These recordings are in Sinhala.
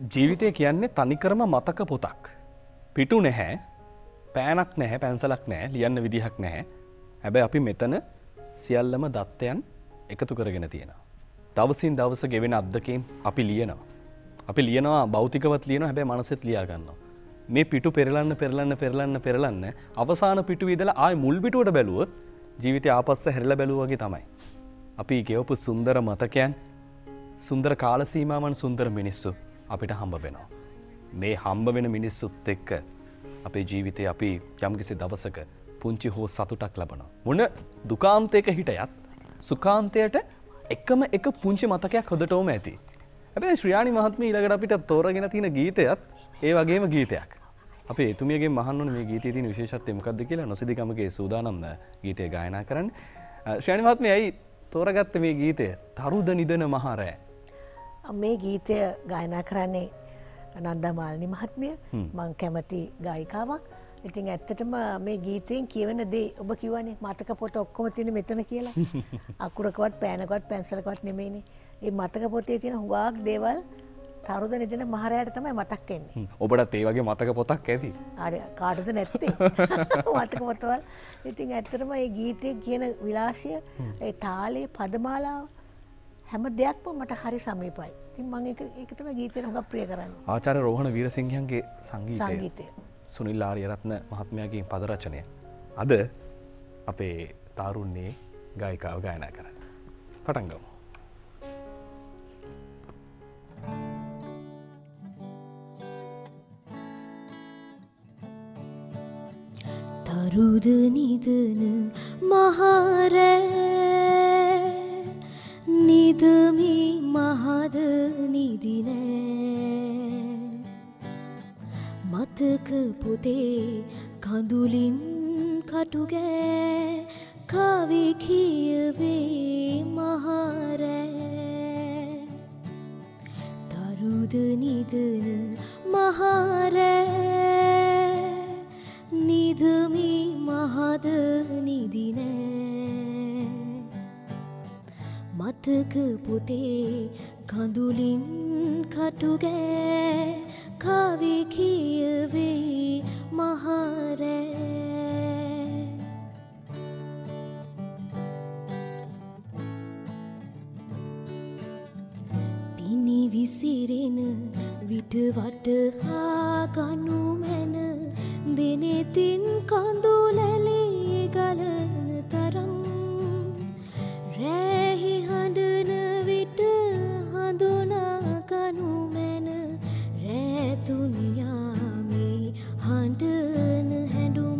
ජීවිතය කියන්නේ තනිකරම මතක පොතක්. පිටු නැහැ, පෑනක් නැහැ, පැන්සලක් නැහැ, ලියන්න විදිහක් නැහැ. හැබැයි අපි මෙතන සියල්ලම දත්තයන් එකතු කරගෙන තියෙනවා. දවසින් දවස ගෙවෙන අත්දැකීම් අපි ලියනවා. අපි ලියනවා භෞතිකවත් ලියනවා, හැබැයි මනසෙත් ලියා ගන්නවා. මේ පිටු පෙරලන්න අවසාන පිටුවේ ඉඳලා ආයි මුල් පිටුවට බැලුවොත් ජීවිතය ආපස්ස හැරිලා බැලුවා වගේ තමයි. අපි ගෙවපු සුන්දර මතකයන්, සුන්දර කාල සීමාවන්, සුන්දර මිනිස්සු අපිට හම්බ වෙනවා. මේ හම්බ වෙන මිනිස්සුත් එක්ක අපේ ජීවිතේ අපි යම්කිසි දවසක පුංචි හෝ සතුටක් ලබනවා. මොන දුකාන්තයක හිටියත් සුඛාන්තයට එකම එක පුංචි මතකයක් හොදටම ඇති. හැබැයි ශ්‍රියානි මහත්මිය ඊළඟට අපිට තෝරගෙන තියෙන ගීතයත් ඒ වගේම ගීතයක්. අපි එතුමියගෙන් මහන්න ඕනේ මේ ගීතයේ තියෙන විශේෂත්වය මොකක්ද කියලා. නොසිදිකමගේ සූදානම් ගීතය ගායනා කරන්න. ශ්‍රියානි මහත්මිය ඇයි තෝරගත්තේ මේ ගීතය? තරුද නිදන මහරෑ. මේ ගීතය ගායනා කරන්නේ නන්දා මාලිනී මහත්මිය. මම කැමති ගායිකාවක්. ඉතින් ඇත්තටම මේ ගීතයෙන් කියවෙන දේ ඔබ කිව්වනේ මතක පොත ඔක්කොම තියෙන මෙතන කියලා. අකුරකවත් පෑනකවත් පැන්සලකවත් නෙමෙයිනේ. මේ මතක පොතේ තියෙන හුඟක් දේවල් තරුද නිදන මහරයාට තමයි මතක් වෙන්නේ. ඔබටත් ඒ වගේ මතක පොතක් ඇති. හරි කාටද නැත්තේ? මතක පොතවල්. ඉතින් ඇත්තටම මේ ගීතයේ කියන විලාසය, ඒ තාලේ පදමාලාව හැම දෙයක්ම මට හරි සමීපයි. ඉතින් මම ඒක තමයි ගීතේට හුඟක් ප්‍රිය කරන්නේ. ආචාර්ය රෝහණ වීරසිංහයන්ගේ සංගීතය. සුනිල් ආරියරත්න මහත්මයාගේ පද රචනය. අද අපේ තාරුණ්‍යයේ ගායිකාව ගායනා කරන්නේ. පටන් ගමු. තරුද නිදන මහරෑ නිදමි මහද නිදිනෑ මතක පොතේ කඳුලින් කටුගෑ කවි කියවේ මහරෑ තරුද නිදන මහරෑ නිදමි මහද නිදිනෑ මතක පොතේ කඳුලින් කටුගෑ කවි කියවේ මහරෑ පිණි විසිරෙන විට වටහා ගනු මැන දෙනෙතින් කඳුලැලේ ගලන තරම් රැහි හඬන විට හඳුනා ගනු මැන රැතුන් යාමේ හඬන හැඬුම්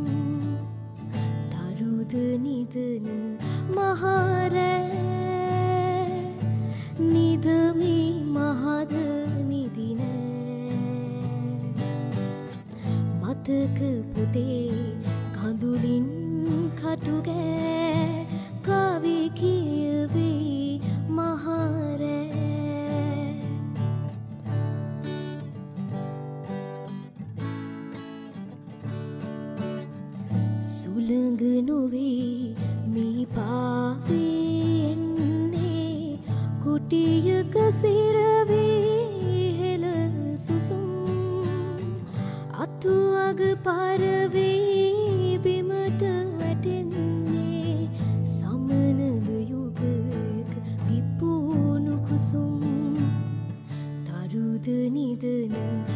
තරුද නිදන මහරෑ නිදමි මහද නිදිනෑ මතක පොතේ කඳුලින් කටුගෑ කවි කියවේ මහරෑ සුළඟ නොවේ මේ පාවේ එන්නේ කුටියක සිරවේ හෙළ සුසුම් අතු අග පරවේ බිමට වැටෙන්නේ සමනද යුගක පිපුණු කුසුම් තරුද නිදන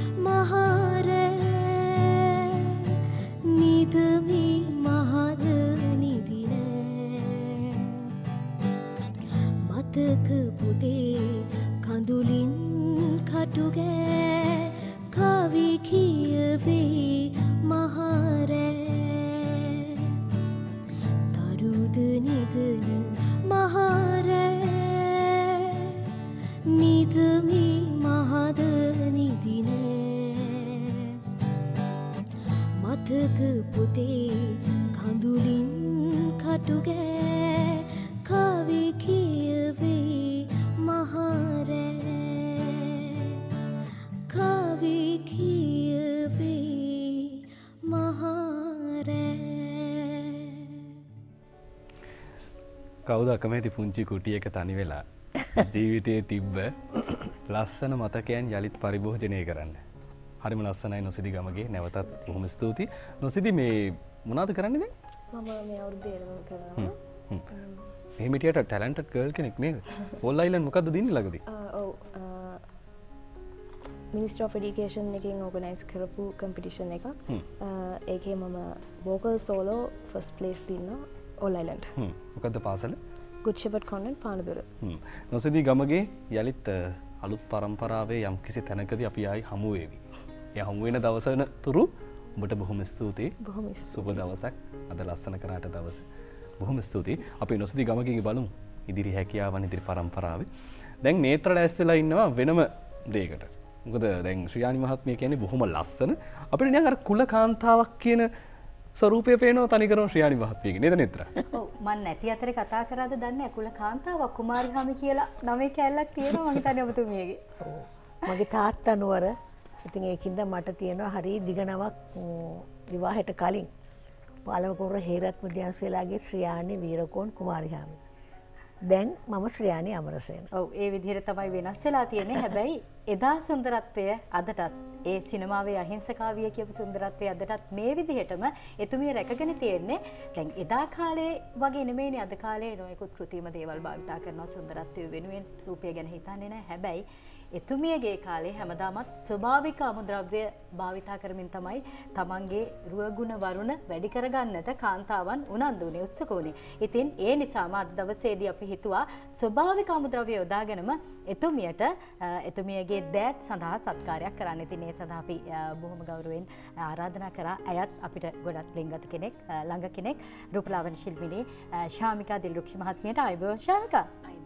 මහරෑ නිදමි මහද නිදිනෑ මතක පොතේ කඳුලින් කටුගෑ කවි කියවේ මහරෑ තරුද නිදන මහරෑ නිදමි මහද නිදිනෑ මතක පොතේ කඳුලින් කටුගෑ කවි කියවේ මහරෑ කවි කියවේ මහරෑ කවුද අකමැති පුංචි කුටියක තනි වෙලා ජීවිතයේ තිබ්බ ලස්සන මතකයන් යළිත් පරිභෝජනය කරන්න. හරිම ලස්සනයි නොසිදි ගමගේ නැවතත් බොහොම ස්තුතියි. නොසිදි මේ මොනවද කරන්නේ දැන්? මම මේ අවුරුදු 11 කරනවා. එහෙම හිටියට ටැලන්ටඩ් ගර්ල් කෙනෙක් නේද? ඕල් අයිලන්ඩ් මොකද්ද දින්නේ ළඟදී? ඔව් මිනිස්ට්‍රි ඔෆ් එඩියුකේෂන් එකෙන් ඕගනයිස් කරපු කම්පිටිෂන් එකක්. ඒකේ මම වෝකල් සෝලෝ ෆස්ට් ප්ලේස් දින්නා ඕල් අයිලන්ඩ්. මොකද්ද පාසල? Good shepherd convent Panadura. Nosidi Gamage යලිත් අලුත් පරම්පරාවේ යම් කිසි තැනකදී අපි ආයි හමු වෙවි. ඒ හමු වෙන දවසන තුරු ඔබට බොහොම ස්තුතියි. බොහොම සුබ දවසක්. අද ලස්සන කරාට දවස. බොහොම ස්තුතියි. අපි නොසිදී ගමගේ බලමු ඉදිරි හැකියාවන් ඉදිරි පරම්පරාවේ. දැන් නේත්‍ර ලෑස්තිලා ඉන්නවා වෙනම දෙයකට. මොකද දැන් ශ්‍රියානි මහත්මිය කියන්නේ බොහොම ලස්සන. අපිට නිකන් අර කුල කාන්තාවක් කියන ස්වරූපය පේනවා තනිකරම ශ්‍රියානි මහත්මියගේ නේද නේත්‍ර? ඔව් මම නැති අතරේ කතා කරාද දන්නේ අකුල කාන්තාවක් කුමාරිහාමි කියලා නමේ කැලලක් තියෙනවා මම හිතන්නේ ඔබතුමියගේ. මගේ තාත්තා නුවර. ඉතින් ඒකින්ද මට තියෙනවා හරි දිගනමක් විවාහයට කලින් පාලමකුර හේරත් මුදියන්සේලාගේ ශ්‍රියානි වීරකෝන් කුමාරිහාමි. දැන් මම ශ්‍රියානි අමරසේන. ඔව් ඒ විදිහට තමයි වෙනස් වෙලා තියෙන්නේ. හැබැයි එදා සුන්දරත්වය අදටත් ඒ සිනමාවේ අහිංසකාවිය කියපු සුන්දරත්වය අදටත් මේ විදිහටම එතුමිය රැකගෙන තියෙන්නේ. දැන් එදා කාලේ වගේ නෙමෙයිනේ අද කාලේ නොයෙකුත් කෘත්‍රිම දේවල් භාවිතා කරනවා සුන්දරත්වය වෙනුවෙන් රූපය ගැන හිතන්නේ නැහැ. හැබැයි එතුමියගේ කාලේ හැමදාමත් ස්වභාවික අමුද්‍රව්‍ය භාවිතා කරමින් තමයි තමන්ගේ රුවගුණ වරුණ වැඩි කරගන්නට කාන්තාවන් උනන්දු වුණේ උත්සුක වුණේ. ඉතින් ඒ නිසාම අද දවසේදී අපි හිතුවා ස්වභාවික අමුද්‍රව්‍ය යොදාගෙනම එතුමියට එතුමියගේ දෑත් සඳහා සත්කාරයක් කරන්න. ඉතින් ඒ සඳහා අපි බොහොම ගෞරවයෙන් ආරාධනා කරා. අයත් අපිට ගොඩක් ලිංගත කෙනෙක් ළඟ කෙනෙක් රූපලාවන්‍ය ශිල්පිනී ශාමිකා දිල්රුක්ෂ මහත්මියට ආයුබෝවන් ශාමිකා.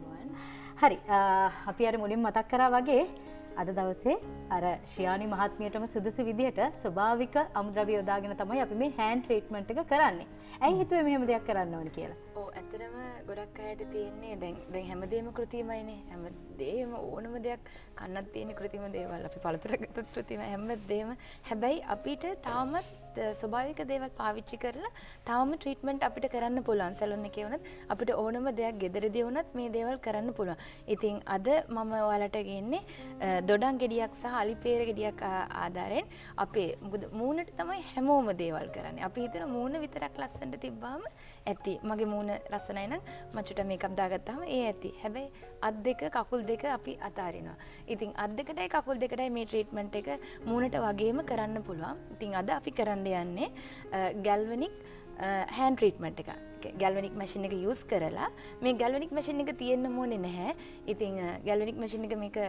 හරි අපි අර මුලින් මතක් කරා වගේ අද දවසේ අර ශ්‍රියානි මහත්මියටම සුදුසු විදිහට ස්වභාවික අමුද්‍රව්‍ය යොදාගෙන තමයි අපි මේ හෑන්ඩ් ට්‍රීට්මන්ට් එක කරන්නේ. ඇයි හිතුවේ මෙහෙම දෙයක් කරන්න ඕනේ කියලා? ඔව් ඇත්තටම ගොඩක් අයට තියෙන්නේ දැන් හැමදේම කෘතිමයිනේ. හැමදේම ඕනම දෙයක් කන්නක් තියෙන කෘතිම දේවල් අපි පළතුරක් ගත්තොත් කෘතිම හැමදේම. හැබැයි අපිට තාමත් ස්වභාවික දේවල් පාවිච්චි කරලා තාම ට්‍රීට්මන්ට් අපිට කරන්න පුළුවන්. සැලොන් එකේ වුණත් අපිට ඕනම දෙයක් ගෙදරදී වුණත් මේ දේවල් කරන්න පුළුවන්. ඉතින් අද මම ඔයාලට ගෙන්නේ දොඩම් ගෙඩියක් සහ අලිපේර ගෙඩියක් ආධාරයෙන් අපේ මොකද මූණට තමයි හැමෝම දේවල් කරන්නේ. අපි හිතන මූණ විතරක් ලස්සනට තිබ්බාම ඇති. මගේ මූණ ලස්සනයි නම් මචුට මේකප් දාගත්තාම ඒ ඇති. හැබැයි අත් දෙක කකුල් දෙක අපි අතාරිනවා. ඉතින් අත් දෙකටයි කකුල් දෙකටයි මේ ට්‍රීට්මන්ට් එක මූණට වගේම කරන්න පුළුවන්. ඉතින් අද අපි කරන්න යන්නේ ගැල්වනික් හෑන්ඩ් ට්‍රීට්මන්ට් එක. ගැල්වනික් මැෂින් එක යූස් කරලා මේ ගැල්වනික් මැෂින් එක තියෙන්න ඕනේ නැහැ. ඉතින් ගැල්වනික් මැෂින් එක මේක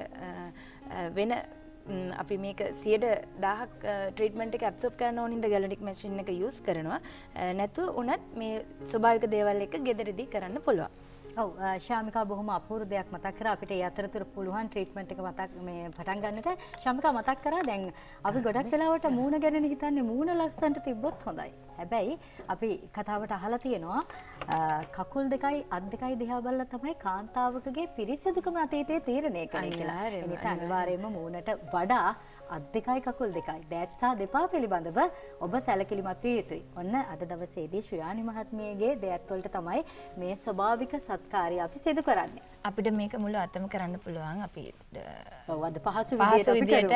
වෙන අපි මේක 100,000ක් ට්‍රීට්මන්ට් එක ඇබ්සෝබ් කරන්න ඕනින්ද ගැල්වනික් මැෂින් එක යූස් කරනවා. නැතුව උනත් මේ ස්වභාවික දේවල් එක ගෙදරදී කරන්න පුළුවන්. ඔව් ශාමිකා බොහොම අපූර්ව දෙයක් මතක් කරා. අපිට ඒ අතරතුර පුළුවන් ට්‍රීට්මන්ට් එක පටන් ගන්නට. ශාමිකා මතක් කරා දැන් අපි ගොඩක් වෙලාවට මූණ ගැන හිතන්නේ මූණ ලස්සනට තිබ්බොත් හොඳයි. හැබැයි අපි කතාවට අහලා තියෙනවා කකුල් දෙකයි අත් දෙකයි දිහා බලලා තමයි කාන්තාවකගේ පිරිසිදුකම අතීතයේ තීරණය කරන්නේ කියලා. ඒ නිසා අනිවාර්යයෙන්ම මූණට වඩා අත් දෙකයි කකුල් දෙකයි දෑත් සහ දෙපා පිළිබඳව ඔබ සැලකිලිමත් විය යුතුයි. ඔන්න අද දවසේදී ශ්‍රියානි මහත්මියගේ දෑත් වලට තමයි මේ ස්වභාවික සත්කාරය අපි සිදු කරන්නේ. අපිට මේක මුළු අතම කරන්න පුළුවන්. අපි ඔව් අද පහසු විදියට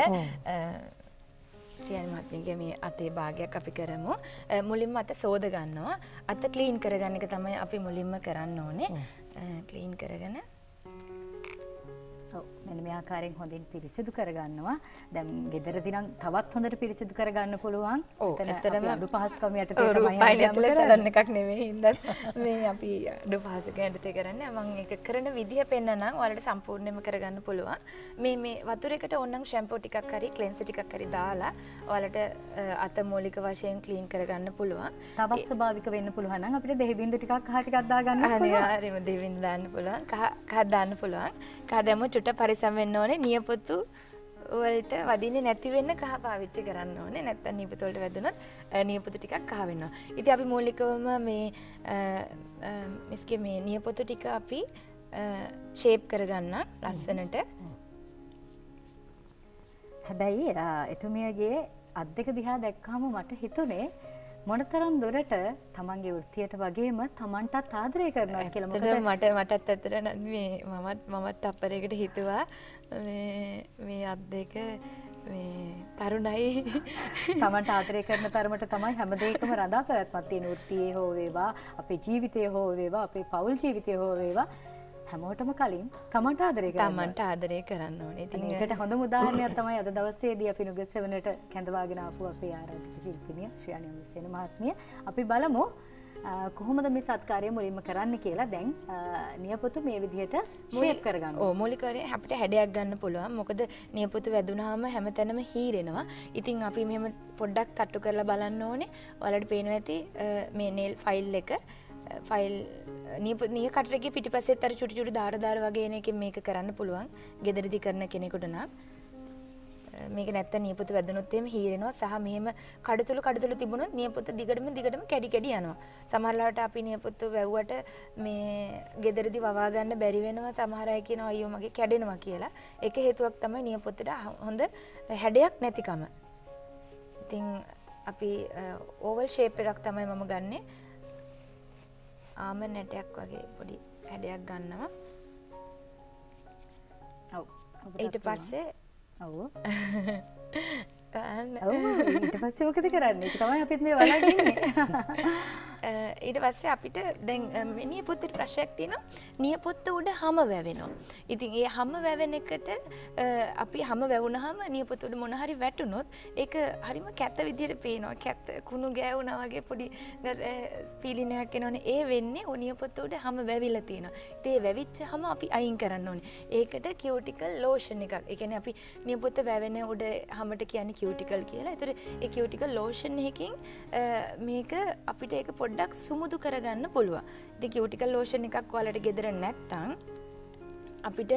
ශ්‍රියානි මහත්මියගේ මේ අතේ භාගයක් අපි කරමු. මුලින්ම අත සෝද ගන්නවා. අත ක්ලීන් කරගන්න එක තමයි අපි මුලින්ම කරන්න ඕනේ. ක්ලීන් කරගෙන මෙන්න මේ ආකාරයෙන් හොඳින් පිරිසිදු කරගන්නවා. දැන් ගෙදරදී නම් තවත් හොඳට පිරිසිදු කරගන්න පුළුවන්. ඇත්තටම අඩු පහසුකම් යටතේ තමයි රූපයින් ඇතුලේ සැලොන් එකක් නෙමෙයි හින්දා මේ අපි අඩු පහසුකම් යටතේ කරන්නේ. මම ඒක කරන විදිය පෙන්නනම් ඔයාලට සම්පූර්ණයෙන්ම කරගන්න පුළුවන්. මේ වතුර එකට ඕනනම් ෂැම්පූ ටිකක් හරි ක්ලෙන්සර් ටිකක් හරි දාලා ඔයාලට අත මූලික වශයෙන් ක්ලීන් කරගන්න පුළුවන්. තවත් ස්වභාවික වෙන්න පුළුවන් නම් අපිට දෙහි බින්දු ටිකක් කහ ටිකක් දාගන්න පුළුවන්. අනිවාර්යයෙන්ම දෙහි බින්දු දාන්න පුළුවන්. කහ දාන්න පුළුවන්. කහ දැම්ම චුට්ට පරිස්සම් වෙන්න ඕනේ. නියපොතු වලට වදින්නේ නැති වෙන්න කහ පාවිච්චි කරන්න ඕනේ. නැත්නම් නියපොතු වලට වැදුනොත් නියපොතු ටිකක් කහ වෙනවා. ඉතින් අපි මූලිකවම මේ නියපොතු ටික අපි ෂේප් කරගන්න ලස්සනට. හැබැයි එතුමියගේ අත් දෙක දිහා දැක්කම මට හිතුනේ මොනතරම් දුරට තමන්ගේ වෘත්තියට වගේම තමන්ටත් ආදරය කරනවා කියලා මොකද මටත් ඇත්තට මමත් තප්පරයකට හිතුවා මේ අත් දෙක තරුණයි තමන්ට ආදරය කරන තරමට තමයි හැම දෙයකම රඳා පැවැත්මක් තියෙන වෘත්තියේ හෝ වේවා අපේ ජීවිතයේ හෝ වේවා අපේ පෞල් ජීවිතයේ හෝ වේවා හැමෝටම කලින් තමන්ට ආදරය කරන්න ඕනේ. ඉතින් ඒකට හොඳම උදාහරණයක් තමයි අද දවසේදී අපි නුගසෙවණට කැඳවාගෙන ආපු අපේ ආරාධිත ශිල්පිනිය ශ්‍රියානි අමරසේන මහත්මිය. අපි බලමු කොහොමද මේ සත්කාරය මුලින්ම කරන්න කියලා. දැන් නියපොතු මේ විදිහට ෂේප් කරගන්න. ඔව් මූලිකවරේ අපිට හැඩයක් ගන්න පුළුවන්. මොකද නියපොතු වැදුනහම හැමතැනම හීරෙනවා. ඉතින් අපි මෙහෙම පොඩ්ඩක් තට්ටු කරලා බලන්න ඕනේ. ඔයාලට පේනවා ඇති මේ nail file එක ෆයිල් නිය කටරගේ පිටිපස්සෙත් අර චුටි චුටි දාර වගේ එන එකෙන් මේක කරන්න පුළුවන්. ගෙදරදි කරන කෙනෙකුට නම් මේක නැත්තම් නියපොතු වැදුනොත් එහෙම හීරෙනවා. සහ මෙහෙම කඩතුළු තිබුණොත් නියපොත දිගටම කැඩි යනවා. සමහර ලාට අපි නියපොතු වැව්වට මේ ගෙදරදි වවා ගන්න බැරි වෙනවා. සමහර අය කියනවා අයියෝ මගේ කැඩෙනවා කියලා. ඒක හේතුවක් තමයි නියපොතට හොඳ හැඩයක් නැතිකම. ඉතින් අපි ඕවල් ෂේප් එකක් තමයි මම ගන්නෙ. ආමන් නැටයක් වගේ පොඩි හැඩයක් ගන්නවා. ඔව්. ඊට පස්සේ ඔව්. ඊට පස්සේ මොකද කරන්නේ? ඒක තමයි අපිත් මේ බලන් ඉන්නේ. ඊට පස්සේ අපිට දැන් නියපොත්තේ ප්‍රශ්නයක් තියෙනවා. නියපොත්ත උඩ හැම වැවෙනවා. ඉතින් ඒ හැම වැවෙන එකට අපි හැම වැවුනහම නියපොත්ත උඩ මොන හරි වැටුනොත් ඒක හරිම කැත විදියට පේනවා. කැත කුණු ගෑවුනා වගේ පොඩි ෆීලින් එකක් එනවනේ. ඒ වෙන්නේ නියපොත්ත උඩ හැම වැවිලා තියෙනවා. ඉතින් ඒ වැවිච්ච හැම අපි අයින් කරන්න ඕනේ. ඒකට කියුටිකල් ලෝෂන් එකක්. ඒ කියන්නේ අපි නියපොත්ත වැවෙන උඩ හැමට කියන්නේ කියුටිකල් කියලා. ඒතර ඒ කියුටිකල් ලෝෂන් එකකින් මේක අපිට ඒක පොඩ්ඩක් සුමුදු කරගන්න පුළුවන්. ඉතින් කියුටිකල් ලෝෂන් එකක් ඔයාලට ගෙදර නැත්තම් අපිට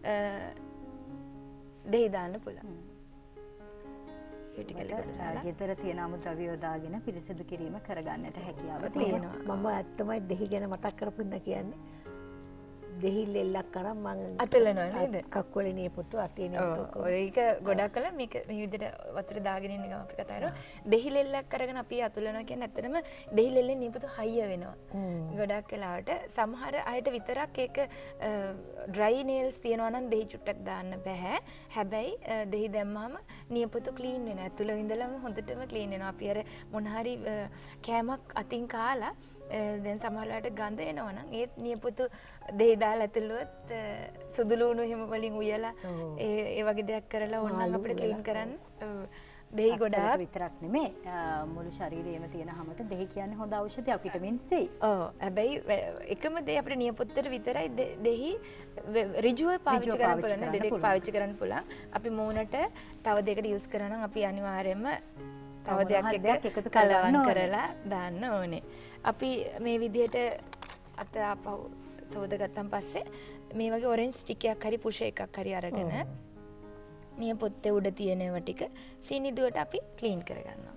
දෙහි දාන්න පුළුවන්. කියුටිකල් එකට දාලා ගෙදර තියෙන අමුද්‍රව්‍ය යොදාගෙන පිරිසිදු කිරීම කරගන්නට හැකියාව තියෙනවා. මම ඇත්තමයි දෙහි ගැන මතක් කරපුන්න කියන්නේ. දෙහි ලෙල්ලක් අරන් මං අතලනවා නේද? කක්වලේ නියපොතු අතේ නියපොතු. ඒක ගොඩක් කල මේක මේ විදිහට වතුර දාගෙන ඉන්න ගම අපි කතා කරා. දෙහි ලෙල්ලක් අරගෙන අපි අතුලනවා කියන්නේ ඇත්තටම දෙහි ලෙල්ලෙන් නියපොතු හයිය වෙනවා. ගොඩක් වෙලාවට සමහර අයට විතරක් ඒක ඩ්‍රයි නේල්ස් තියනවා නම් දෙහි චුට්ටක් දාන්න බෑ. හැබැයි දෙහි දැම්මම නියපොතු ක්ලීන් වෙනවා. ඇතුළ ඉඳලම හොඳටම ක්ලීන් වෙනවා. අපි අර මොන හරි කෑමක් අතින් කාලා දැන් සමහරලාට ගඳ එනවා නම් ඒත් නියපොතු දෙහි දාලා ඇතුළුවත් සුදු ලුණු හිම වලින් උයලා ඒ වගේ දෙයක් කරලා ඕනනම් අපිට ක්ලීන් කරන්න දෙහි ගොඩාක් විතරක් නෙමෙයි මුළු ශරීරයේම තියෙන හැමත දෙහි කියන්නේ හොඳ ඖෂධයක් විටමින් C. ඔව් හැබැයි එකම දේ අපිට නියපොත්තට විතරයි දෙහි ඍජුව පාවිච්චි කරන්න පුළුවන්. ඩිරෙක්ට් පාවිච්චි කරන්න පුළුවන්. අපි මූණට තව දෙයකට යූස් කරනවා නම් අපි අනිවාර්යයෙන්ම තව දෙයක් එකතු කලවම් කරලා දාන්න ඕනේ. අපි මේ විදිහට අත ආපහු සෝදගත්තන් පස්සේ මේ වගේ ඔරෙන්ජ් ස්ටික් එකක් හරි පුෂ එකක් හරි අරගෙන නියපොත්තේ උඩ තියෙනව ටික සීනිදුවට අපි ක්ලීන් කරගන්නවා.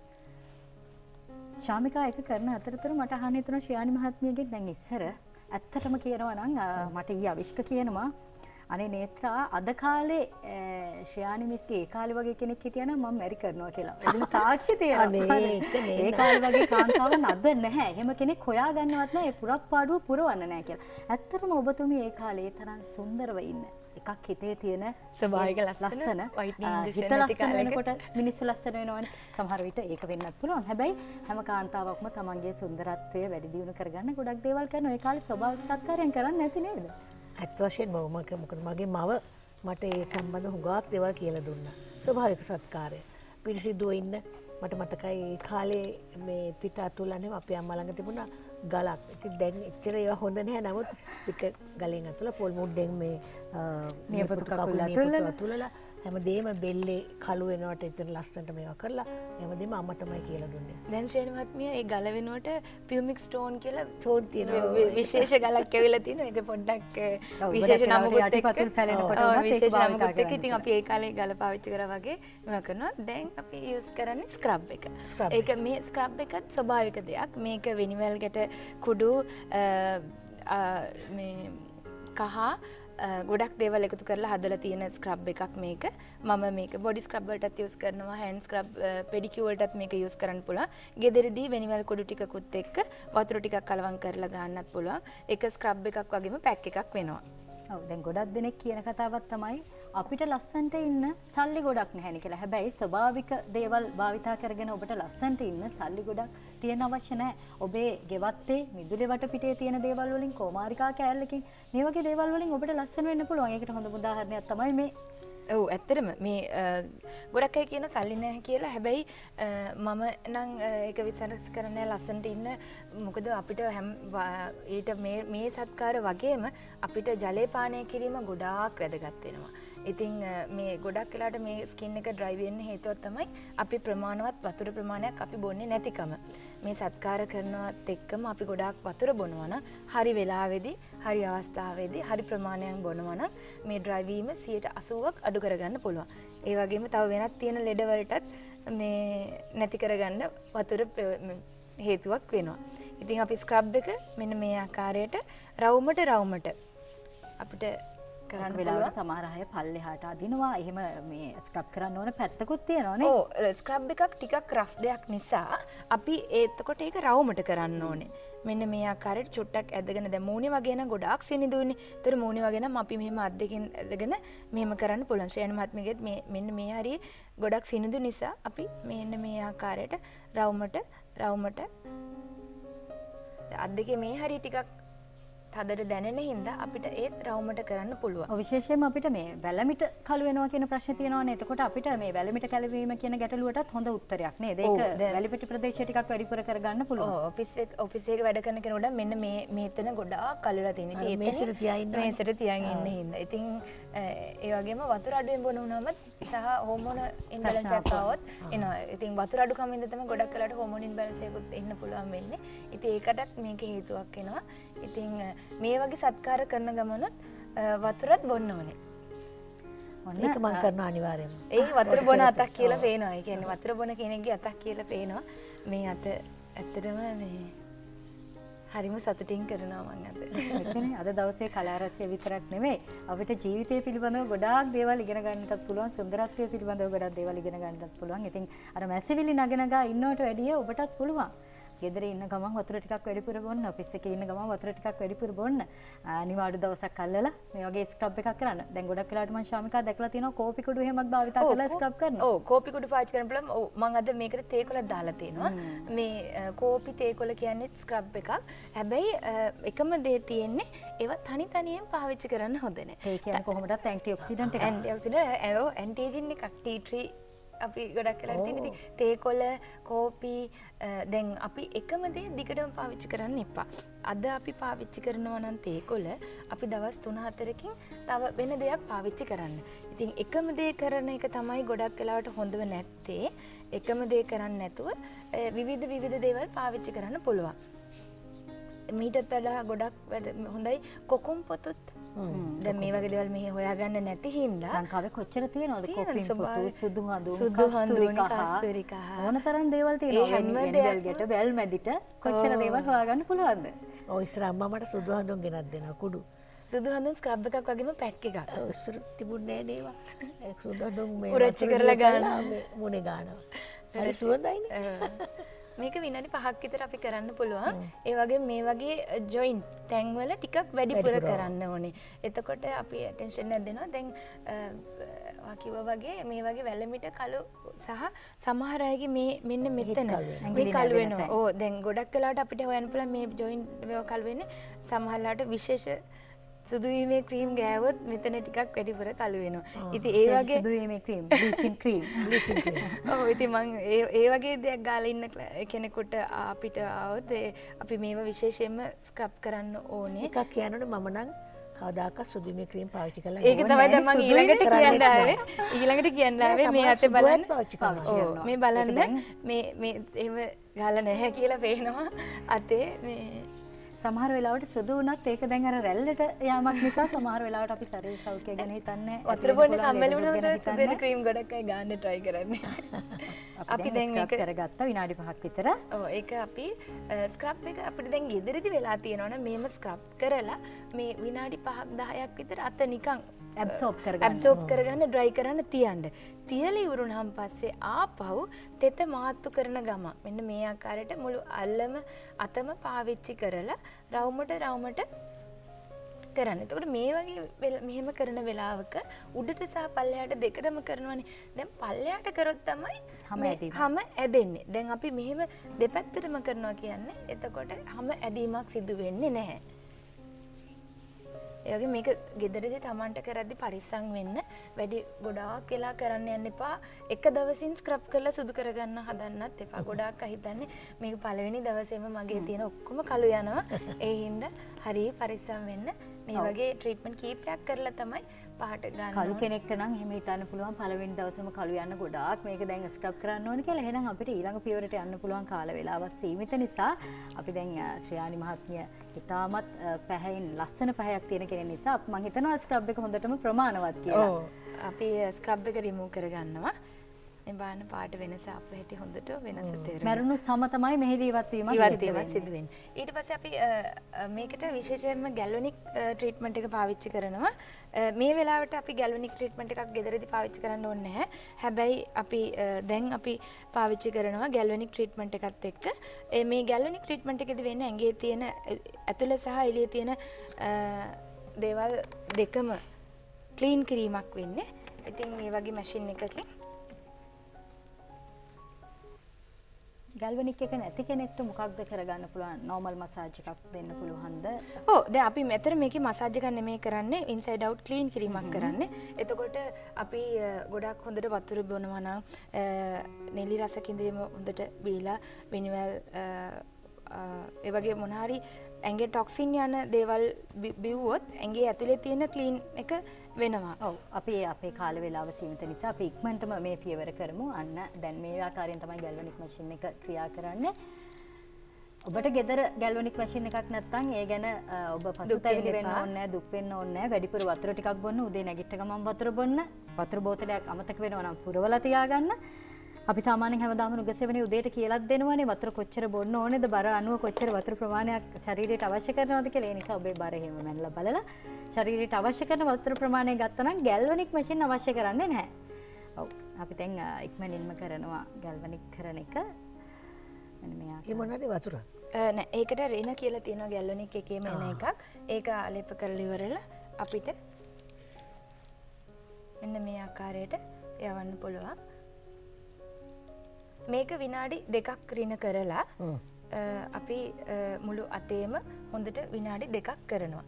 ශාමිකා එක කරන අතරතුර මට අහන්න හිතුණා ශ්‍රියානි මහත්මියගෙන් දැන් ඉස්සර ඇත්තටම කියනවා නම් මට ඊ අවිෂ්ක කියනවා අනේ නේත්‍රා අද කාලේ ශ්‍රියානි මිස්ගේ ඒ කාලේ වගේ කෙනෙක් හිටියා නම් මම මැරි කරනවා කියලා. එදින සාක්ෂි තියෙනවා. ඒ කාලේ වගේ කාන්තාවන් අද නැහැ. එහෙම කෙනෙක් හොයා ගන්නවත් නැහැ. ඒ පුරප්පාඩුව පුරවන්න නැහැ කියලා. ඇත්තටම ඔබතුමී ඒ කාලේ තරම් සුන්දරව ඉන්න. එකක් හිතේ තියෙන ස්වභාවික ලස්සන whitening injection නැති කාලයකට මිනිස්සු ලස්සන වෙනවනේ. සමහර විට ඒක වෙන්නත් පුළුවන්. හැබැයි හැම කාන්තාවක්ම තමන්ගේ සුන්දරත්වය වැඩි දියුණු කරගන්න ගොඩක් දේවල් කරනවා. ඒ කාලේ ස්වභාවික සත්කාරයන් කරන්නේ නැති නේද? ඇත්ත වශයෙන්ම මොකද මගේ මව මට ඒ සම්බන්ධ හුඟක් දේවල් කියලා දුන්නා. ස්වභාවික සත්කාරය. පිරිසිදුව ඉන්න මට මතකයි ඒ කාලේ මේ පිට අතුලන්නේ අපේ අම්මා ළඟ තිබුණා ගලක්. ඉතින් දැන් එච්චර ඒවා හොඳ නැහැ. නමුත් පිට ගලෙන් අතුල පොල් මුඩ්ඩෙන් මේ නියපොතු කකුල අතුලලා හැමදේම බෙල්ලේ කළු වෙනවට එතන ලස්සනට මේවා කරලා හැමදේම අම්මා තමයි කියලා දුන්නේ. දැන් ශ්‍රේණි මහත්මිය ඒ ගල වෙනුවට පියුමික් ස්ටෝන් කියලා ස්ටෝන් තියෙනවා. විශේෂ ගලක් ඇවිල්ලා තිනවා. ඒක පොඩ්ඩක් විශේෂ නමකුත් එක්ක විශේෂ නමකුත් එක්ක ඉතින් අපි ඒ කාලේ ගල පාවිච්චි කරා වගේ මේවා කරනවා. දැන් අපි යූස් කරන්නේ ස්ක්‍රබ් එක. ඒක මේ ස්ක්‍රබ් එකත් ස්වභාවික දෙයක්. මේක වෙනිවැල් ගැට කුඩු මේ කහ ගොඩක් දේවල් එකතු කරලා හදලා තියෙන ස්ක්‍රබ් එකක් මේක. මම මේක බොඩි ස්ක්‍රබ් වලටත් යූස් කරනවා, හෑන්ඩ් ස්ක්‍රබ් පෙඩිකියුර් වලටත් මේක යූස් කරන්න පුළුවන්. ගෙදරදී වෙනිවැල් කුඩු ටිකකුත් එක්ක වතුර ටිකක් කලවම් කරලා ගන්නත් පුළුවන්. ඒක ස්ක්‍රබ් එකක් වගේම පැක් එකක් වෙනවා. ඔව් දැන් ගොඩක් දෙනෙක් කියන කතාවක් තමයි අපිට ලස්සන්ට ඉන්න සල්ලි ගොඩක් නැහැනේ කියලා. හැබැයි ස්වභාවික දේවල් භාවිතා කරගෙන ඔබට ලස්සන්ට ඉන්න සල්ලි ගොඩක් තියෙන අවශ්‍ය නැහැ. ඔබේ ගෙවත්තේ මිදුලේ වටපිටේ තියෙන දේවල් වලින් කොමාරිකා කෑල්ලකින් මේ වගේ දේවල් වලින් ඔබට ලස්සන වෙන්න පුළුවන්. ඒකට හොඳම උදාහරණයක් තමයි මේ. ඔව් ඇත්තටම මේ ගොඩක් අය කියන සල්ලි නැහැ කියලා. හැබැයි මම නම් ඒක විශ්වාස කරන්නේ ලස්සනට ඉන්න. මොකද අපිට ඊට මේ සත්කාර වගේම අපිට ජලය පානය කිරීම ගොඩාක් වැදගත් වෙනවා. ඉතින් මේ ගොඩක් වෙලාට මේ ස්කින් එක ඩ්‍රයි වෙන්න හේතුව තමයි අපි ප්‍රමාණවත් වතුර ප්‍රමාණයක් අපි බොන්නේ නැතිකම. මේ සත්කාර කරනවත් එක්කම අපි ගොඩාක් වතුර බොනවා නම් හරි වෙලාවේදී හරි අවස්ථාවේදී හරි ප්‍රමාණයක් බොනවා නම් මේ ඩ්‍රයි වීම 80%ක් අඩු කරගන්න පුළුවන්. ඒ වගේම තව වෙනත් තියෙන ලෙඩ වලටත් මේ නැති කරගන්න වතුර හේතුවක් වෙනවා. ඉතින් අපි ස්ක්‍රබ් එක මෙන්න මේ ආකාරයට රවුමට අපිට කරන්න වෙලාවට සමහර අය පල්ලෙහාට අදිනවා. එහෙම මේ ස්ක්‍රබ් කරන්න ඕන පැත්තකුත් තියෙනවානේ. ඔව් ස්ක්‍රබ් එකක් ටිකක් රෆ් දෙයක් නිසා අපි එතකොට ඒක රවුමට කරන්න ඕනේ. මෙන්න මේ ආකාරයට චුට්ටක් ඇදගෙන දැන් මූණේ වගේ නම් ගොඩාක් සිනිඳුනේ. ඒතර මූණේ වගේ නම් අපි මෙහෙම අත් දෙකෙන් ඇදගෙන මෙහෙම කරන්න පුළුවන්. ශ්‍රේණ මහත්මියගෙත් මෙන්න මේ හරිය ගොඩක් සිනිඳු නිසා අපි මෙන්න මේ ආකාරයට රවුමට අත් දෙකේ මේ හරිය ටිකක් තදට දැනෙන හින්දා අපිට ඒත් රවුමට කරන්න පුළුවන්. විශේෂයෙන්ම අපිට මේ වැලමිට කළු වෙනවා කියන ප්‍රශ්නේ තියෙනවානේ. එතකොට අපිට මේ වැලමිට කැළවීම කියන ගැටලුවටත් හොඳ උත්තරයක් නේද? ඒක වැලිපිටි ප්‍රදේශය ටිකක් වැඩිපුර කරගන්න පුළුවන්. ඔව් ඔෆිස් එකේ වැඩ කරන කෙනෙකුට මෙන්න මෙතන ගොඩාක් කළුලා තියෙන. ඉතින් මේසෙට තියාගෙන ඉන්න හින්දා. ඉතින් ඒ වගේම වතුර අඩුවෙන් බොන වුණාම සහ හෝමෝන ඉම්බැලන්ස් එකක් ආවොත් එනවා. ඉතින් වතුර අඩුකම ඉඳන් තමයි ගොඩක් වෙලාට හෝමෝන ඉම්බැලන්ස් එකකුත් එන්න පුළුවන් වෙන්නේ. ඉතින් ඒකටත් මේක හේතුවක් වෙනවා. ඉතින් මේ වගේ සත්කාර කරන ගමනොත් වතුරත් බොන්න ඕනේ. ඒක මම කරනවා අනිවාර්යයෙන්ම. ඒ වතුර බොන අතක් කියලා පේනවා. ඒ කියන්නේ වතුර බොන කෙනෙක්ගේ අතක් කියලා පේනවා. මේ අත ඇත්තටම මේ හරිම සතුටින් කරනවා මම අද. ඒකනේ අද දවසේ කලා රසය විතරක් නෙමෙයි අපිට ජීවිතය පිළිබඳව ගොඩාක් දේවල් ඉගෙන ගන්නටත් පුළුවන්, සුන්දරත්වය පිළිබඳව ගොඩක් දේවල් ඉගෙන ගන්නටත් පුළුවන්. ඉතින් අර මැසිවිලි නගනගා ඉන්නවට වැඩිය ඔබටත් පුළුවන්. ගෙදර ඉන්න ගමන් වතුර ටිකක් වැඩිපුර බොන්න, ඔෆිස් එකේ ඉන්න ගමන් වතුර ටිකක් වැඩිපුර බොන්න. අනිවාර්ය දවසක් අල්ලලා මේ වගේ ස්ක්‍රබ් එකක් කරන්න. දැන් ගොඩක් වෙලාවට මම ශාමිකා දැකලා තියෙනවා කෝපි කුඩු එහෙමත් භාවිතා කරලා ස්ක්‍රබ් කරනවා. ඔව් කෝපි කුඩු පාවිච්චි කරන පුළුවන්. ඔව් මම අද මේකට තේකොලක් දාලා තියෙනවා. මේ කෝපි තේකොල කියන්නේ ස්ක්‍රබ් එකක්. හැබැයි එකම දේ තියෙන්නේ ඒවා තනියෙන් පාවිච්චි කරන්න හොඳ නැහැ. ඒ කියන්නේ කොහොමදත් ඇන්ටි ඔක්සිඩන්ට් එකක්. ඇන්ටි ඒජින් එකක් ටී ට්‍රී අපි ගොඩක් වෙලාට තියෙන ඉතින් තේකොළ කෝපි දැන් අපි එකම දේ දිගටම පාවිච්චි කරන්න එපා. අද අපි පාවිච්චි කරනවා නම් තේකොළ අපි දවස් 3-4කින් තව වෙන දෙයක් පාවිච්චි කරන්න. ඉතින් එකම දේ කරන එක තමයි ගොඩක් වෙලාවට හොඳව නැත්තේ. එකම දේ කරන්නේ නැතුව විවිධ දේවල් පාවිච්චි කරන්න පුළුවන්. මීටත් වඩා ගොඩක් හොඳයි කොකුම් පොතුත් දැන් මේ වගේ දේවල් මෙහි හොයාගන්න නැති හින්දා ලංකාවේ කොච්චර තියෙනවද කොපින් පොතු සුදු හඳුන් කස්තූරිකා ඕනතරම් දේවල් තියෙනවා. හැම දෙයකට බැල් මැදිට කොච්චර දේවල් හොයාගන්න පුළුවන්ද? ඔය ඉස්සර අම්මා මට සුදු හඳුන් ගෙනත් දෙනවා කුඩු. සුදු හඳුන් ස්ක්‍රබ් එකක් වගේම පැක් එකක්. ඉස්සර තිබුණේ නෑ නේවා. ඒ සුදු හඳුන් මේ උරච්චි කරලා ගන්නවා මුනේ ගන්නවා. හරි සුවඳයිනේ. මේක විනාඩි 5ක් විතර අපි කරන්න පුළුවන්. ඒ වගේ මේ වගේ ජොයින්ට් තැන් වල ටිකක් වැඩිපුර කරන්න ඕනේ. එතකොට අපි ඇටෙන්ෂන් එකක් දෙනවා. දැන් කිව්වා වගේ මේ වගේ වැලමිට කළු සහ සමහර අයගේ මේ මෙන්න මෙතන මේ කළු වෙනවා. ඕ දැන් ගොඩක් වෙලාවට අපිට හොයන්න පුළුවන් මේ ජොයින්ට් මේවා කළු වෙන්නේ සමහරලාට විශේෂ සුදුවීමේ ක්‍රීම් ගෑවොත් මෙතන ටිකක් වැඩිපුර කළු වෙනවා. ඉතින් ඒ වගේ සුදුවීමේ ක්‍රීම්, බ්ලීචින් ක්‍රීම්. ඔව් ඉතින් මම ඒ වගේ දෙයක් ගාලා ඉන්න කෙනෙකුට අපිට ආවොත් අපි මේව විශේෂයෙන්ම ස්ක්‍රබ් කරන්න ඕනේ. එකක් කියනොත් මම නම් කවදාකවත් සුදුවීමේ ක්‍රීම් පාවිච්චි කරලා ඒක තමයි දැන් මම ඊළඟට කියන්න ආවේ මේ අතේ බලන්න. ඔව් මේ බලන්න මේ එහෙම ගාලා නැහැ කියලා පේනවා අතේ මේ සමහර වෙලාවට සුදු වුණත් ඒක දැන් අර රැල්ලට යාමක් නිසා සමහර වෙලාවට අපි ශරීර සෞඛ්‍යය ගැන හිතන්නේ වතුර බොන්න කම්මැලි වුණාම සුදු ක්‍රීම් ගොඩක් අය ගන්න try කරන්නේ. අපි දැන් මේක කරගත්තා විනාඩි 5ක් විතර. ඔව් ඒක අපි ස්ක්‍රබ් එක අපිට දැන් ගෙදරදී වෙලා තියෙනවනේ මේම ස්ක්‍රබ් කරලා මේ විනාඩි 5ක් 10ක් විතර අත නිකන් ඇබ්සෝබ් කරගන්න ඩ්‍රයි කරන්න තියන්න. තියලා ඉවරුනහම පස්සේ ආපහු තෙත මාත්තු කරන ගම. මෙන්න මේ ආකාරයට මුළු අල්ලම අතම පාවිච්චි කරලා රවුමට කරන්න. එතකොට මේ වගේ මෙහෙම කරන වෙලාවක උඩට සහ පල්ලයට දෙකටම කරනවනේ. දැන් පල්ලයට කරොත් තමයි හැම ඇදෙන්නේ. දැන් අපි මෙහෙම දෙපැත්තටම කරනවා කියන්නේ එතකොට හැම ඇදීමක් සිදු වෙන්නේ නැහැ. ඒ වගේ මේක ගෙදරදී Tamanට කරද්දි පරිස්සම් වෙන්න. වැඩි ගොඩාක් වෙලා කරන්න යන්න එපා. එක දවසින් ස්ක්‍රබ් කරලා සුදු කරගන්න හදන්නත් එපා. ගොඩාක් අය හිතන්නේ මේක පළවෙනි දවසේම මගේ තියෙන ඔක්කොම කළු යනවා. ඒ හින්දා හරිය පරිස්සම් වෙන්න. මේ වගේ ට්‍රීට්මන්ට් කීපයක් කරලා තමයි පහට ගන්න. කළු කෙනෙක්ට නම් එහෙම හිතන්න පුළුවන් පළවෙනි දවසේම කළු යන්න ගොඩාක් මේක දැන් ස්ක්‍රබ් කරන්න ඕනේ කියලා. එහෙනම් අපිට ඊළඟ පියවරට යන්න පුළුවන් කාල වේලාවක් සීමිත නිසා අපි දැන් ශ්‍රියානි මහත්මිය ඉතාමත් පැහැයෙන් ලස්සන පැහැයක් තියෙන කෙනෙක් නිසා මම හිතනවා ස්ක්‍රබ් එක හොඳටම ප්‍රමාණවත් කියලා. ඔව්. අපි ස්ක්‍රබ් එක රිමූව් කරගන්නවා. මේ බාන පාට වෙනස අපිට හොඳට වෙනස තේරෙනවා. මරුණු සම තමයි මෙහිදී ඉවත් වීමක් සිදු වෙන්නේ. ඊට පස්සේ අපි මේකට විශේෂයෙන්ම ගැල්වනික් ට්‍රීට්මන්ට් එක පාවිච්චි කරනවා. මේ වෙලාවට අපි ගැල්වනික් ට්‍රීට්මන්ට් එකක් ගෙදරදී පාවිච්චි කරන්න ඕනේ නැහැ. හැබැයි අපි දැන් අපි පාවිච්චි කරනවා ගැල්වනික් ට්‍රීට්මන්ට් එකත් එක්ක. මේ ගැල්වනික් ට්‍රීට්මන්ට් එකේදී වෙන්නේ ඇඟේ තියෙන ඇතුළ සහ එළියේ තියෙන දේවල් දෙකම ක්ලීන් කිරීමක් වෙන්නේ. ඉතින් මේ වගේ මැෂින් එකකින් ගැල්වනික් එක නැති කෙනෙක්ට මොකක්ද කරගන්න පුළුවන්? නෝමල් මසාජ් එකක් දෙන්න පුළුවන්ද? ඔව් දැන් අපි මෙතන මේකේ මසාජ් එකක් නෙමෙයි කරන්නේ ඉන්සයිඩ් අවුට් ක්ලීන් කිරීමක් කරන්නේ. එතකොට අපි ගොඩක් හොඳට වතුර බොනවා නම් නෙලි රස කිඳීම හොඳට බීලා විනිවැල් ඒ වගේ මොන හරි ඇඟේ ටොක්සින් යන දේවල් බිව්වොත් ඇඟේ ඇතුලේ තියෙන ක්ලීන් එක වෙනවා. ඔව් අපි අපේ කාල වේලාව සීමිත නිසා අපි ඉක්මනටම මේ පියවර කරමු. අන්න දැන් මේ ආකාරයෙන් තමයි ගැල්වනික් මැෂින් එක ක්‍රියා කරන්නේ. ඔබට ගෙදර ගැල්වනික් මැෂින් එකක් නැත්නම් ඒ ගැන ඔබ පසුතැවිලි වෙන්න ඕනේ නැහැ, දුක් වෙන්න ඕනේ නැහැ. වැඩිපුර වතුර ටිකක් බොන්න, උදේ නැගිට ගමන් වතුර බොන්න. වතුර බෝතලයක් අමතක වෙනවා නම් පුරවලා තියාගන්න. අපි සාමාන්‍යයෙන් හැමදාම නුගසෙවනේ උදේට කියලාත් දෙනවනේ වතුර කොච්චර බොන්න ඕනේද, බර අණුව කොච්චර වතුර ප්‍රමාණයක් ශරීරයට අවශ්‍ය කරනවද කියලා. ඒ නිසා ඔබේ බර එහෙම මැනලා බලලා ශරීරයට අවශ්‍ය කරන වතුර ප්‍රමාණය ගත්තා නම් ගැල්වනික් මැෂින් අවශ්‍ය කරන්නේ නැහැ. ඔව් අපි දැන් ඉක්මනින්ම කරනවා ගැල්වනික් කරන එක. මෙන්න මෙයා. ඒ මොනවාද වතුර? නෑ ඒකට රෙන කියලා තියෙනවා ගැල්වනික් එකේම එන එකක්. ඒක ආලේප කරලා ඉවරලා අපිට මෙන්න මේ ආකාරයට යවන්න පුළුවන්. මේක විනාඩි 2ක් රින කරලා අපි මුළු අතේම හොඳට විනාඩි 2ක් කරනවා.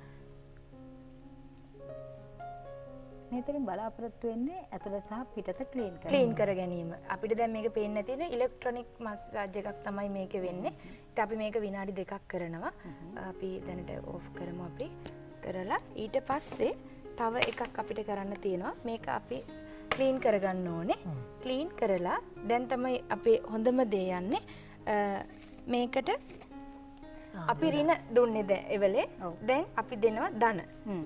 මෙතනින් බලාපොරොත්තු වෙන්නේ ඇතුළ සහ පිටත ක්ලීන් කර ගැනීම. අපිට දැන් මේක පේන්න තියෙන ඉලෙක්ට්‍රොනික් මසාජ් එකක් තමයි මේක වෙන්නේ. ඉතින් අපි මේක විනාඩි 2ක් කරනවා. අපි දැනට ඕෆ් කරමු අපි. කරලා ඊට පස්සේ තව එකක් අපිට කරන්න තියෙනවා. මේක අපි ක්ලීන් කරගන්න ඕනේ. ක්ලීන් කරලා දැන් තමයි අපේ හොඳම දේ යන්නේ. මේකට අපි රින දුන්නේ දැන් එවලේ. දැන් අපි දෙනවා ධන.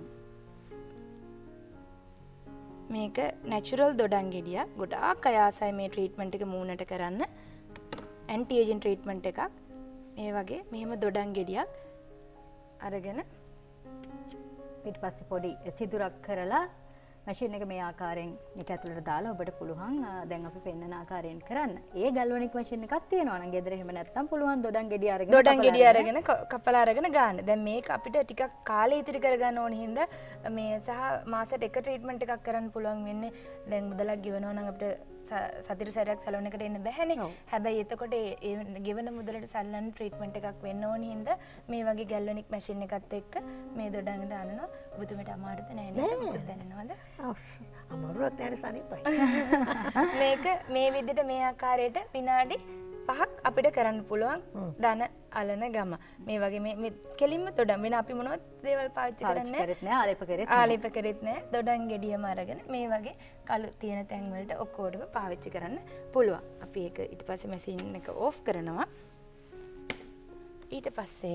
මේක නැචරල් දොඩම් ගෙඩියක්. ගොඩාක් අය ආසයි මේ ට්‍රීට්මන්ට් එක මූණට කරන්න. ඇන්ටි ඒජින් ට්‍රීට්මන්ට් එකක්. මේ වගේ මෙහෙම දොඩම් ගෙඩියක් අරගෙන ඊට පස්සේ පොඩි සිදුරක් කරලා මැෂින් එක මේ ආකාරයෙන් මේක ඇතුළට දාලා ඔබට පුළුවන් දැන් අපි පෙන්නන ආකාරයෙන් කරන්න. ඒ ගැල්වනික් මැෂින් එකක් තියෙනවා නම් ගෙදර එහෙම නැත්නම් පුළුවන් දොඩම් ගෙඩිය අරගෙන කපලා අරගෙන ගන්න. දැන් මේක අපිට ටිකක් කාලය ඉතිරි කරගන්න ඕන හින්දා මේ සහ මාසෙට එක ට්‍රීට්මන්ට් එකක් කරන්න පුළුවන් වෙන්නේ. දැන් මුදලක් ගෙවනවා නම් අපිට සතිර සැරයක් සැලොන් එකට එන්න බැහැනේ. හැබැයි එතකොට ඒ ගෙවන මුදලට සල්ලන ට්‍රීට්මන්ට් එකක් වෙන්න ඕන හින්දා මේ වගේ ගැල්වනික් මැෂින් එකත් එක්ක මේ දොඩම්කට අනනවා. ඔබතුමීට අමාරුද නෑ නේද? මොකද දැනෙනවද? අමාරුවක් නෑ සනීපයි. මේක මේ විදිහට මේ ආකාරයට විනාඩි 5ක් අපිට කරන්න පුළුවන් ධන අලන ගම. මේ වගේ මේ කෙලින්ම දොඩම් වෙන අපි මොනවද දේවල් පාවිච්චි කරන්නේ ආලේප කරෙත් නෑ. දොඩම් ගෙඩියම අරගෙන මේ වගේ කළු තියෙන තැන් වලට ඔක්කොටම පාවිච්චි කරන්න පුළුවන්. අපි ඒක ඊට පස්සේ මැෂින් එක ඕෆ් කරනවා. ඊට පස්සේ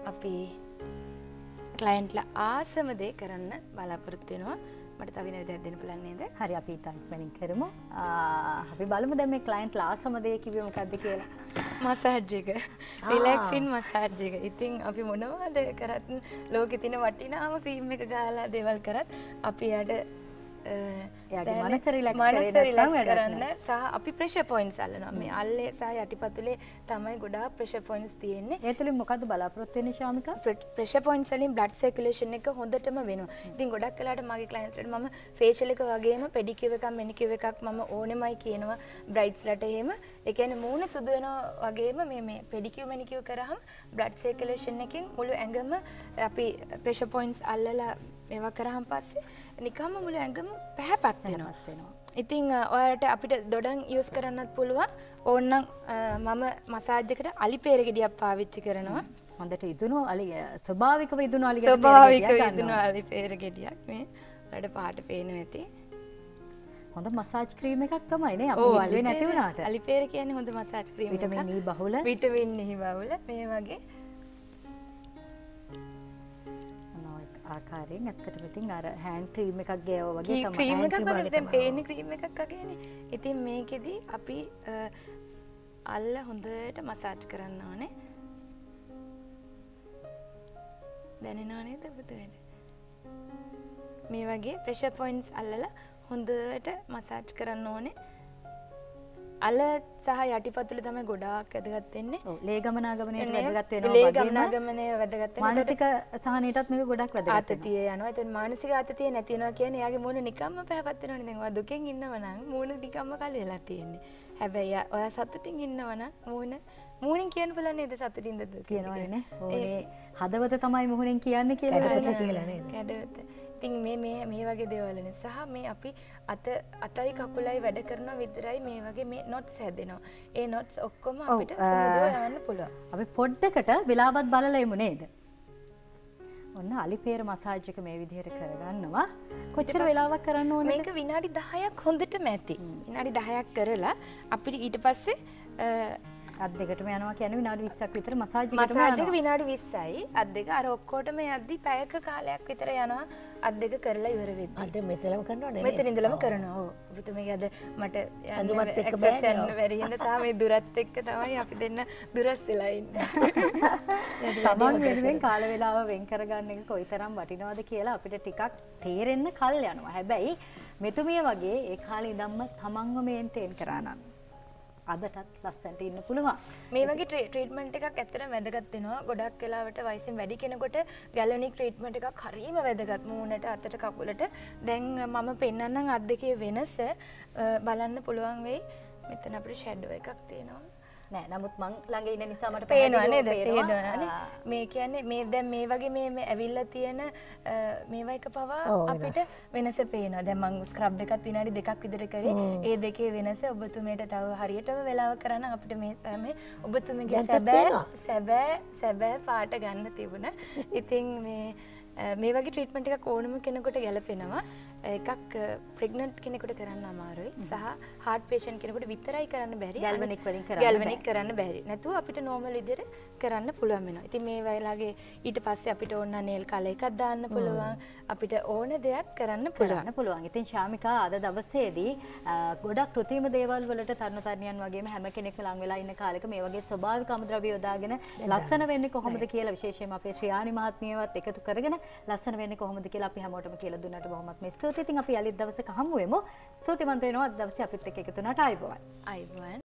අපි ක්ලයන්ට්ලා ආසම දේ කරන්න බලාපොරොත්තු වෙනවා. මට තව වෙන දෙයක් දෙන්න පුළුවන් නේද? හරි අපි ඉතින් කරමු. අපි බලමු දැන් මේ ක්ලයන්ට්ලා ආසම දේ කිව්වේ මොකද්ද කියලා. මසාජ් එක. රිලැක්සින් මසාජ් එක. ඉතින් අපි මොනවද කරත් ලෝකේ තියෙන වටිනාම ක්‍රීම් එක ගාලා දේවල් කරත් අපි යට මනස රිලැක්ස් කරන්න සහ අපි ප්‍රෙෂර් පොයින්ට්ස් අල්ලනවා. මේ අල්ලේ සහ යටිපතුලේ තමයි ගොඩාක් ප්‍රෙෂර් පොයින්ට්ස් තියෙන්නේ. ඒ තුලින් මොකද්ද බලාපොරොත්තු වෙන්නේ ශාමිකා? ප්‍රෙෂර් පොයින්ට්ස් වලින් බ්ලඩ් සර්කියුලේෂන් එක හොඳටම වෙනවා. ඉතින් ගොඩක් වෙලාවට මගේ ක්ලයන්ට්ස්ලාට මම ෆේෂියල් එක වගේම පෙඩිකියුර් එකක් මෙනිකියුර් එකක් මම ඕනෙමයි කියනවා බ්‍රයිඩ්ස්ලාට එහෙම. ඒ කියන්නේ මූණ සුදු වෙනවා වගේම මේ පෙඩිකියුර් මෙනිකියුර් කරාම බ්ලඩ් සර්කියුලේෂන් එකෙන් මුළු ඇඟම අපි ප්‍රෙෂර් පොයින්ට්ස් අල්ලලා මේවා කරාම පස්සේ නිකම්ම මුළු ඇඟම පැහැපත් වෙනවා. ඉතින් ඔයාලට අපිට දොඩම් යූස් කරන්නත් පුළුවන්. ඕනනම් මම මසාජ් එකට අලිපේර ගෙඩියක් පාවිච්චි කරනවා. හොඳට ඉදුණු ස්වභාවිකව ඉදුණු අලිපේර ගෙඩියක් මේ වලට පාට පේනවා ඇති. හොඳ මසාජ් ක්‍රීම් එකක් තමයි නේ අපි හිතුවේ නැති වුණාට. අලිපේර කියන්නේ හොඳ මසාජ් ක්‍රීම් එකක්. විටමින් E බහුල. විටමින් E බහුල මේ වගේ ආකාරයෙන් ඇත්තටම ඉතින් අර හෑන්ඩ් ක්‍රීම් එකක් ගේවා වගේ තමයි. ක්‍රීම් එකක් වගේ දැන් පේන්නේ ක්‍රීම් එකක් වගේනේ. ඉතින් මේකෙදි අපි අල්ල හොඳට මසාජ් කරන්න ඕනේ. දැනෙනව නේද පුතේට? මේ වගේ ප්‍රෙෂර් පොයින්ට්ස් අල්ලලා හොඳට මසාජ් කරන්න ඕනේ. අල සහ යටිපතුල තමයි ගොඩාක් වැදගත් වෙන්නේ. ඔව් ලේ ගමනාගමනයට වැදගත් වෙනවා. ලේ ගමනාගමනය වැදගත් වෙනවා. මානසික සහනයටත් මේක ගොඩක් වැදගත්. ආතතිය යනවා. එතකොට මානසික ආතතිය නැති වෙනවා කියන්නේ එයාගේ මූණ නිකම්ම පැහැපත් වෙනවනේ. දැන් ඔයා දුකෙන් ඉන්නව නම් මූණ නිකම්ම කල් වෙලා තියෙන්නේ. හැබැයි ඔයා සතුටින් ඉන්නව නම් මූණෙන් කියන්න පුළුවන් නේද සතුටින්ද දුක කියනවනේ. ඕනේ හදවත තමයි මුහුණෙන් කියන්නේ කියලා නේද? කැඩවත. ඉතින් මේ වගේ දේවල් නේ සහ මේ අපි අතයි කකුලයි වැඩ කරනවා විතරයි මේ වගේ මේ නොට්ස් හැදෙනවා. ඒ නොට්ස් ඔක්කොම අපිට සුමුදුව යවන්න පුළුවන්. අපි පොඩ්ඩකට වෙලාවත් බලලා එමු නේද? ඔන්න අලිපේර මසාජ් එක මේ විදිහට කරගන්නවා. කොච්චර වෙලාවක් කරන්න ඕනද? මේක විනාඩි 10ක් හොඳටම ඇති. විනාඩි 10ක් කරලා අපිට ඊට පස්සේ අත් දෙකටම යනවා කියන්නේ විනාඩි 20ක් විතර මසාජ් එකටම යනවා. මසාජ් එක විනාඩි 20යි. අත් දෙක අර ඔක්කොටම යද්දි පැයක කාලයක් විතර යනවා. අත් දෙක කරලා ඉවර වෙද්දි. අද මෙතනම කරනවද නේ? මෙතන ඉඳලම කරනවා. ඔව්. ඔබතුමගේ අද මට ඇඳුමත් එක්ක බෑන්න බැරි හින්දා සහ මේ දුරත් එක්ක තමයි අපි දෙන්න දුරස් වෙලා ඉන්නේ. තමන් වෙනුවෙන් කාල වේලාව වෙන් කරගන්න එක කොයිතරම් වටිනවද කියලා අපිට ටිකක් තේරෙන්න කල් යනවා. හැබැයි මෙතුමිය වගේ ඒ කාලේ ඉඳන්ම තමන්ව මේන්ටේන් කරා නම් අදටත් ලස්සනට ඉන්න පුළුවන්. මේ වගේ ට්‍රීට්මන්ට් එකක් ඇත්තටම වැදගත් වෙනවා. ගොඩක් වෙලාවට වයසින් වැඩි කෙනෙකුට ගැලොනික් ට්‍රීට්මන්ට් එකක් හරියම වැදගත්. මූණට, අතට, කකුලට. දැන් මම පෙන්නන්නම් අත් දෙකේ වෙනස බලන්න පුළුවන් වෙයි. මෙතන අපිට ෂැඩෝ එකක් තියෙනවා. නෑ නමුත් මං ළඟ ඉන්න නිසා මට පේනවා නේද? පේනවනේ. මේ කියන්නේ මේ දැන් මේ වගේ මේ ඇවිල්ලා තියෙන මේවා එක පවා අපිට වෙනස පේනවා. දැන් මං ස්ක්‍රබ් එකත් විනාඩි 2ක් විතර කරේ. ඒ දෙකේ වෙනස ඔබතුමීට තව හරියටම වෙලාව කරන්න අපිට මේ ඔබතුමීගේ සැබෑ පාට ගන්න තිබුණා. ඉතින් මේ වගේ ට්‍රීට්මන්ට් එකක් ඕනම කෙනෙකුට ගැලපෙනවා. එකක් ප්‍රෙග්නන්ට් කෙනෙකුට කරන්න අමාරුයි සහ හાર્ට් පේෂන්ට් කෙනෙකුට විතරයි කරන්න බැරි. ගැල්වනික් වලින් කරන්න බැරි. නැතුව අපිට නෝමල් විදිහට කරන්න පුළුවන් වෙනවා. ඉතින් මේ වෙලාවේ ඊට පස්සේ අපිට ඕන නේල් කලර් එකක් දාන්න පුළුවන්. අපිට ඕන දෙයක් කරන්න පුළුවන්. ඉතින් ශාමිකා අද දවසේදී ගොඩක් කෘත්‍රිම දේවල් වලට තරුණ තරුණියන් වගේම හැම කෙනෙක්ම ලං වෙලා ඉන්න කාලෙක මේ වගේ ස්වභාවික අමුද්‍රව්‍ය යොදාගෙන ලස්සන වෙන්නේ කොහොමද කියලා විශේෂයෙන්ම අපේ ශ්‍රියානි මහත්මියවත් එකතු කරගෙන ලස්සන වෙන්නේ කොහොමද කියලා අපි හැමෝටම කියලා දුන්නාට බොහොමත් ස්තුතියි. ඉතින් අපි අලුත් දවසක හමු වෙමු. ස්තුතිවන්ත වෙනවා අද දවසේ අපිත් එක්ක එකතු වුණාට ආයිබෝවන්.